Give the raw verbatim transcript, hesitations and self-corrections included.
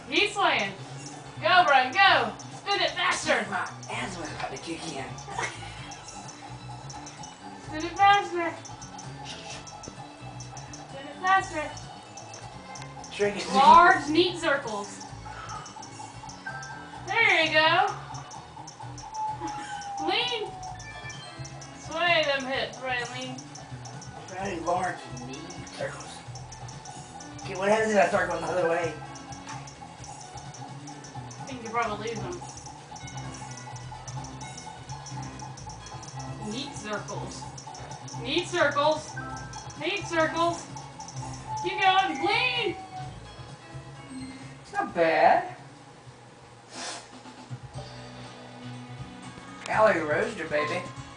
Keep swaying. Go, Brian, go. Spin it faster. My asthma about to kick in. Spin it faster. Spin it faster. Shrink it. Large, neat circles. There you go. Lean. Sway them hips, right, lean. Very large, neat circles. Okay, what happens if I start going the other way? I think you probably lose them. Neat circles. Neat circles. Neat circles. Keep going. Lean. It's not bad. Calorie roaster, baby.